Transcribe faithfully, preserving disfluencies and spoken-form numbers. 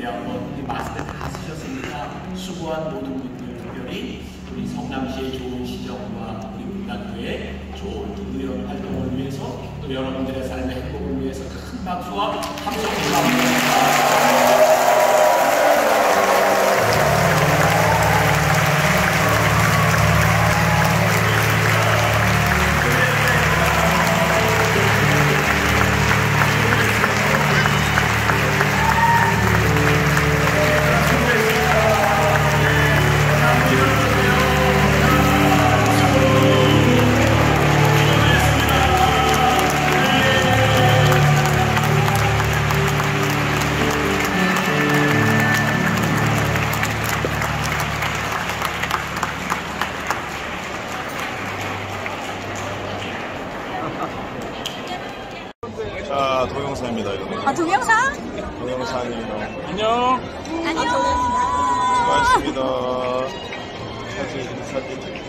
우리 한번 우리 마스크 다 쓰셨으니까 수고한 모든 분들, 특별히 우리 성남시의 좋은 시정과 우리 문단부의 좋은 의원 활동을 위해서 또 여러분들의 삶의 행복을 위해서 큰 박수와 함성 부탁드립니다. 자, 동영상입니다. 이거. 아, 동영상? 동영상이에요. 안녕. 안녕. 수고하셨습니다. 사진, 사진.